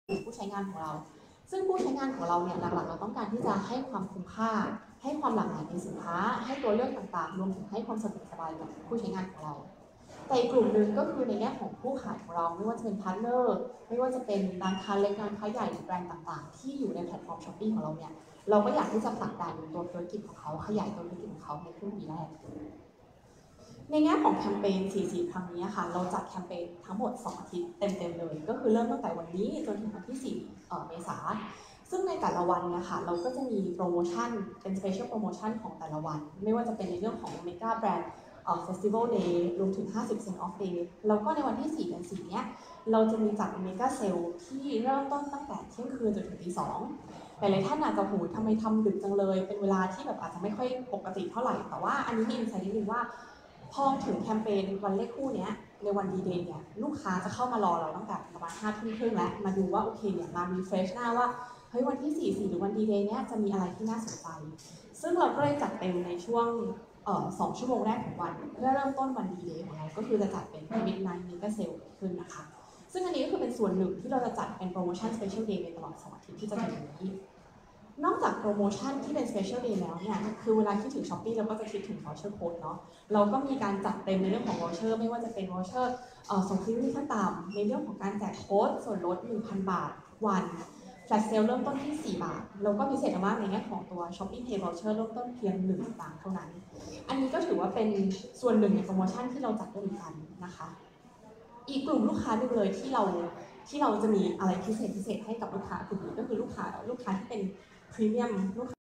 ผู้ใช้งานของเราซึ่งผู้ใช้งานของเราเนี่ยหลักๆเราต้องการที่จะให้ความคุ้มค่าให้ความหลากหลายในสินค้าให้ตัวเลือกต่างๆรวมถึงให้ความสะดวกสบายกับผู้ใช้งานของเราแต่อีกกลุ่มหนึ่งก็คือในแง่ของผู้ขายของเราไม่ว่าจะเป็นพาร์ทเนอร์ไม่ว่าจะเป็นร้านค้าเล็กร้านค้าใหญ่หรือแบรนด์ต่างๆที่อยู่ในแพลตฟอร์ม Shopee ของเราเนี่ยเราก็อยากที่จะผลักดันตัวธุรกิจของเขาขยายตัวธุรกิจของเขาในครึ่งปีแรกในแง่ของแคมเปญ44ครั้งนี้ค่ะเราจัดแคมเปญทั้งหมด2อาทิตย์เต็มๆเลยก็คือเริ่มตั้งแต่วันนี้จนถึงวันที่4เมษายนซึ่งในแต่ละวันนะคะเราก็จะมีโปรโมชั่นเป็นสเปเชียลโปรโมชั่นของแต่ละวันไม่ว่าจะเป็นในเรื่องของเมกาแบรนด์Festival Day รวมถึง 50% off day แล้วก็ในวันที่4 เดือน 4เนี้ยเราจะมีจัดเมกาเซลที่เริ่มต้นตั้งแต่เที่ยงคืนจนถึงตี 2หลายๆท่านอาจจะหูทำไมทำดึกจังเลยเป็นเวลาที่แบบอาจจะไม่ค่อยปกติเท่าไหร่แต่ว่าอันนี้มีอินไซต์นิดนึงว่าพอถึงแคมเปญวันเลขคู่เนี้ยในวันดีเดย์เนี่ยลูกค้าจะเข้ามารอเราตั้งแต่ประมาณ5 ทุ่มครึ่งแล้วมาดูว่าโอเคเนี่ยมารีเฟรชหน้าว่าเฮ้ยวันที่4หรือวันดีเดย์เนี้ยจะมีอะไรที่น่าสนใจซึ่งเราก็เลยจัดเต็มในช่วง2 ชั่วโมงแรกของวันเพื่อเริ่มต้นวันดีเดย์ของเราก็คือจะจัดเป็น Midnight Mega Sale ขึ้นนะคะซึ่งอันนี้ก็คือเป็นส่วนหนึ่งที่เราจะจัดเป็นโปรโมชั่น Special Day ในตลอด2 อาทิตย์ที่จะถึงนี้นอกจากโปรโมชั่นที่เป็น Special Day แล้วเนี่ยคือเวลาคิดถึง Shopee เราก็จะคิดถึง Voucher Code เนาะเราก็มีการจัดเต็มในเรื่องของ Voucher ไม่ว่าจะเป็น Voucher ส่งฟรีที่ขั้นต่ำในเรื่องของการแจกโค้ดส่วนลด 1,000 บาทวันแฟลชเซลเริ่มต้นที่4 บาทแล้วก็พิเศษมากในแง่ของตัว Shopee Pay Voucher เริ่มต้นเพียง1 สตางค์เท่านั้นอันนี้ก็ถือว่าเป็นส่วนหนึ่งในโปรโมชั่นที่เราจัดด้วยกันนะคะอีกกลุ่มลูกค้าหนึ่งเลยที่เราจะมีอะไรพิเศษให้กับลูกค้ากลุ่มนี้ก็คือลูกค้าที่เป็นพรีเมียมลูกค้า